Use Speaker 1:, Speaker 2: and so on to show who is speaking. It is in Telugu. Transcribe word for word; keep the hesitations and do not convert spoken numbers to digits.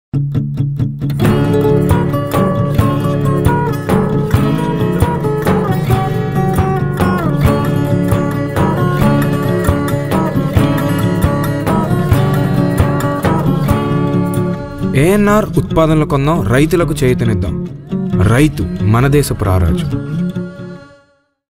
Speaker 1: ఏఎన్ఆర్ ఉత్పాదనలు కొందాం, రైతులకు చేయూతనిద్దాం. రైతు మన దేశపు రారాజు.